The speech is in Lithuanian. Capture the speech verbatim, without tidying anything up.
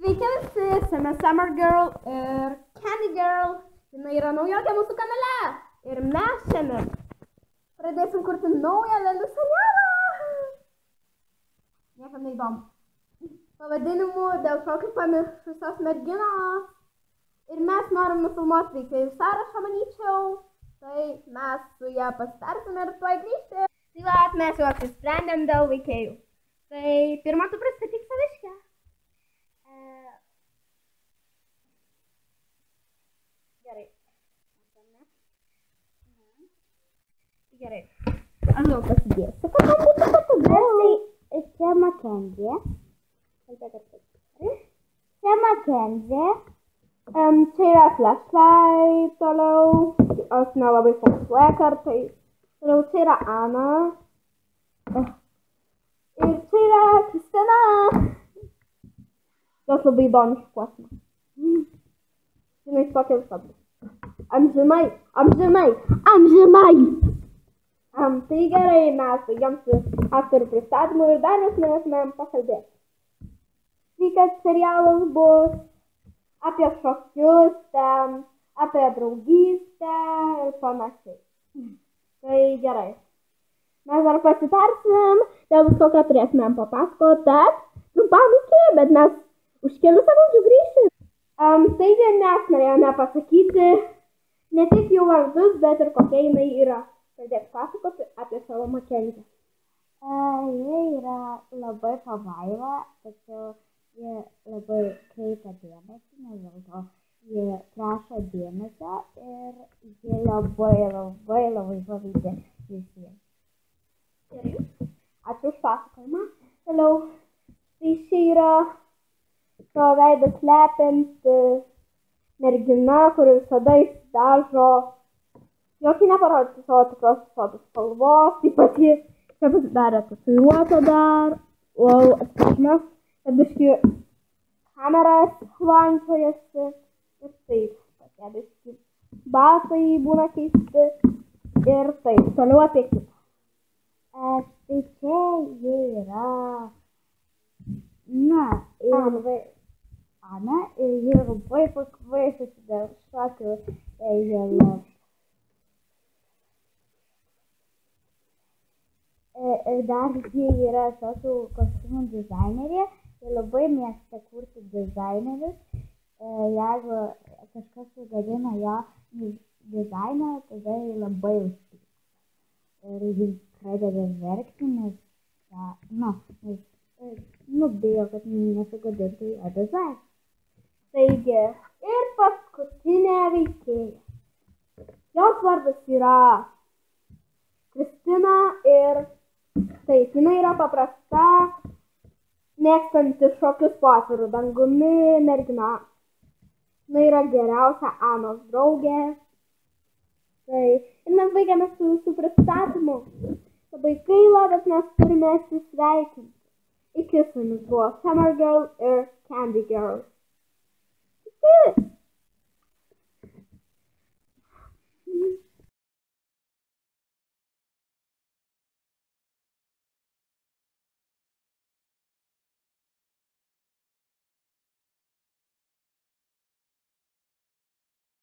Sveiki visi, esame Summer Girl ir Candy Girl. Jinai yra naujokė mūsų kanale. Ir mes šiandien pradėsim kurti naują lėlių serialą. Niekam neįdomu. Pavadinimu dėl šokių pamiršusios merginos. Ir mes norim nufilmuoti veikėjų sąrašą, manyčiau. Tai mes su ją pasitarsime ir tuoj grįžti. Tai va, mes jau apsisprendėm dėl veikėjų. Tai pirmą tu pristatyk saviškę. Gerai. Gerai. Aš jau pasidėsiu, kad man būtų patogu. Tai čia Mackenzie. Čia Mackenzie. Um, čia yra Flashlight toliau. Aš nelabai fokusuoja kartais. Toliau čia yra Ana. Ir čia yra Kristina. Jos labai įdomi šukuosina. Žinai, tokia visą bus. Amžinai, amžinai, amžinai. Um, tai gerai, mes baigiam su aktorių pristatymu ir dar mes norėtumėm pakalbėti. Tai, kad serialas bus apie šokius, ten, apie draugystę ir panašiai. Tai gerai. Mes dar pasitarsim, dėl visko, ką turėtumėm papasakoti, bet trumpam iki, bet mes už kelių sekundžių grįšim. Um, taigi mes norėjome pasakyti ne tik jų vardus, bet ir kokia jinai yra. Pradėk pasakoti apie savo Mackenzie. Jie yra labai pavaiva, tačiau jie labai kreipia dėmesį, nes dėl to jie prašo dėmesio ir jie labai, labai, labai pavydė visiems. Gerai. Ačiū už pasakojimą. Toliau, tai čia yra savo veidą slepianti mergina, kuri visada išdažo, jokiai neparodyti savo tikros sodos spalvos, taip pat ji čia pasidarė tatuiruotę dar, wow, atsiprašymas, kad biški kameras lankiojasi ir taip, tokie biški batai būna keisti ir taip, toliau apie kitą. Tai čia jie yra, na, ir Ana, ir jie labai pakvaišusi dėl šokių ėjimus. Ir dar jie yra šokių kostiumų dizainerė, jie labai mėgsta kurti dizainerius. Jeigu kažkas sugadina jo dizainą, tada jie labai užpyksta. Ir jie pradeda verkti, nes, na, nes, nu, bijo, kad nesugadintų jo dizainą. Taigi, ir paskutinė veikėja. Jos vardas yra Kristina ir taip, jinai yra paprasta, mėgstanti šokius po atviru dangumi mergina. Jinai yra geriausia Anos draugė. Tai, ir mes baigiame su jūsų pristatymu. Labai gaila, bet mes turime atsisveikinti. Iki su jumis buvo Summer Girl ir Candy Girl. Iki!